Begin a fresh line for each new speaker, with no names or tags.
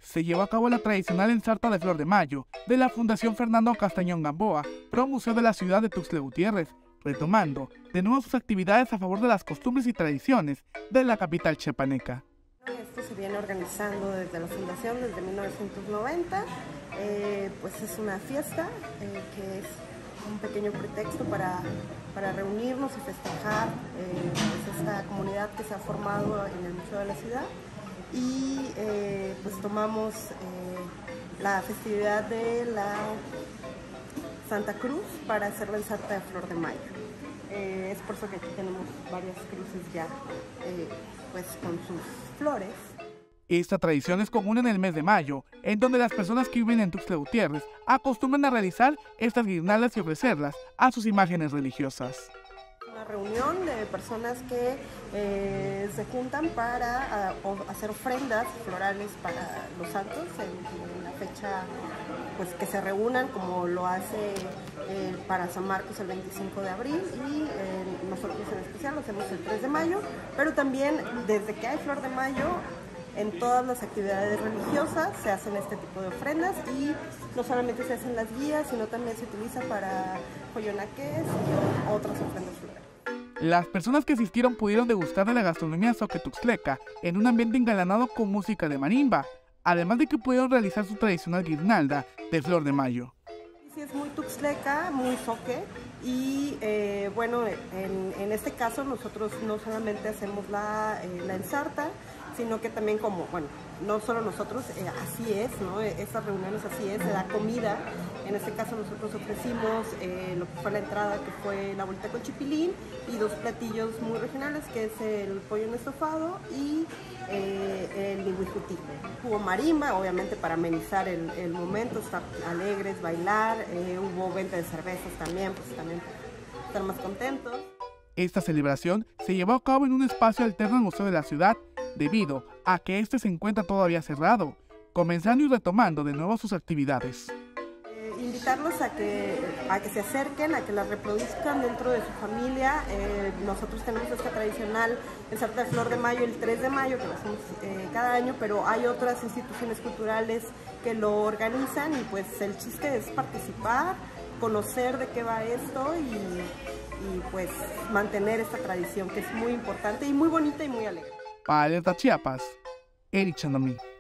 se llevó a cabo la tradicional ensarta de Flor de Mayo de la Fundación Fernando Castañón Gamboa, pro museo de la ciudad de Tuxtla Gutiérrez, retomando de nuevo sus actividades a favor de las costumbres y tradiciones de la capital chiapaneca.
Esto se viene organizando desde la fundación desde 1990, pues es una fiesta que es un pequeño pretexto para reunirnos y festejar pues esta comunidad que se ha formado en el Museo de la Ciudad y pues tomamos la festividad de la Santa Cruz para hacer la ensarta de Flor de Mayo. Es por eso que aquí tenemos varias cruces ya pues con sus flores.
Esta tradición es común en el mes de mayo, en donde las personas que viven en Tuxtla Gutiérrez acostumbran a realizar estas guirnaldas y ofrecerlas a sus imágenes religiosas.
Una reunión de personas que se juntan para hacer ofrendas florales para los santos en la fecha pues, que se reúnan, como lo hace para San Marcos el 25 de abril y nosotros en especial lo hacemos el 3 de mayo, pero también desde que hay Flor de Mayo, en todas las actividades religiosas se hacen este tipo de ofrendas y no solamente se hacen las guías, sino también se utiliza para joyonaques y otras ofrendas florales.
Las personas que asistieron pudieron degustar de la gastronomía zoquetuxtleca en un ambiente engalanado con música de marimba, además de que pudieron realizar su tradicional guirnalda de Flor de Mayo.
Sí, es muy tuxtleca, muy zoque y bueno, en este caso nosotros no solamente hacemos la ensarta, sino que también como, bueno, no solo nosotros, así es, ¿no? Estas reuniones así es, se da comida. En este caso nosotros ofrecimos lo que fue la entrada, que fue la bolita con chipilín y dos platillos muy regionales, que es el pollo en estofado y el lingüijutí. Hubo marimba, obviamente para amenizar el momento, estar alegres, bailar, hubo venta de cervezas también, pues también para estar más contentos.
Esta celebración se llevó a cabo en un espacio alterno al Museo de la Ciudad, debido a que este se encuentra todavía cerrado, comenzando y retomando de nuevo sus actividades.
Invitarlos a que se acerquen, a que la reproduzcan dentro de su familia. Nosotros tenemos esta tradicional ensarta de Flor de Mayo el 3 de mayo, que lo hacemos cada año, pero hay otras instituciones culturales que lo organizan y pues el chiste es participar, conocer de qué va esto y pues mantener esta tradición que es muy importante y muy bonita y muy alegre.
Para Alerta Chiapas, Eric Chandomí.